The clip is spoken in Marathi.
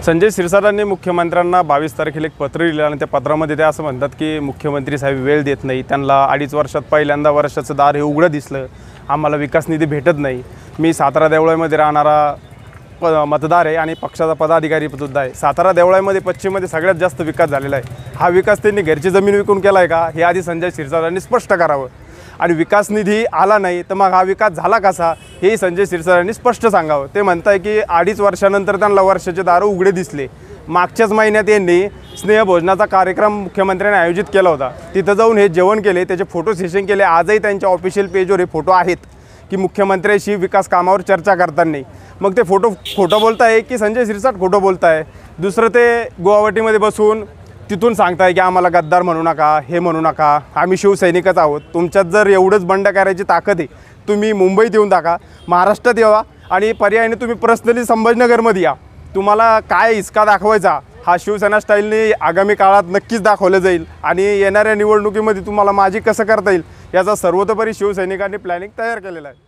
संजय शिरसाटांनी मुख्यमंत्र्यांना 22 तारखेला एक पत्र लिहिलं आणि त्या पत्रामध्ये ते असं म्हणतात की मुख्यमंत्री साहेब वेळ देत नाही, त्यांना 2.5 वर्षात पहिल्यांदा वर्षाचं दार हे उघडं दिसलं, आम्हाला विकास निधी भेटत नाही। मी सातारा देवळामध्ये राहणारा मतदार आहे आणि पक्षाचा पदाधिकारी सुद्धा आहे। सातारा देवळामध्ये पश्चिममध्ये सगळ्यात जास्त विकास झालेला आहे। हा विकास त्यांनी घरची जमीन विकून केला आहे का हे आधी संजय शिरसाटांनी स्पष्ट करावं आणि विकास निधी आला नाही तर मग हा विकास झाला कसा हे संजय शिरसाटांनी स्पष्ट सांगावं। ते म्हणताय की 2.5 वर्षानंतर त्यांना वर्षाचे दार उघडे दिसले। मागच्याच महिन्यात यांनी स्नेहभोजनाचा कार्यक्रम मुख्यमंत्र्यांनी आयोजित केला होता, तिथं जाऊन हे जेवण केले, त्याचे फोटो सेशन केले। आजही त्यांच्या ऑफिशियल पेजवर हे फोटो आहेत की मुख्यमंत्र्यांशी विकास कामावर चर्चा करताना। मग ते फोटो खोटं बोलताय की संजय शिरसाट खोटं बोलताय? दुसरं ते गुवाहाटीमध्ये बसून तिथून सांगताय की आम्हाला गद्दार म्हणू नका, हे म्हणू नका, आम्ही शिवसैनिकच आहोत। तुमच्यात जर एवढंच बंड करायची ताकद आहे तुम्ही मुंबईत येऊन टाका, महाराष्ट्रात यावा आणि पर्यायाने तुम्ही पर्सनली संभाजीनगरमध्ये या। तुम्हाला काय हिसका दाखवायचा हा शिवसेना स्टाईलने आगामी काळात नक्कीच दाखवलं जाईल आणि येणाऱ्या निवडणुकीमध्ये तुम्हाला माझी कसं करता येईल याचा सर्वतोपरी शिवसैनिकांनी प्लॅनिंग तयार केलेला आहे।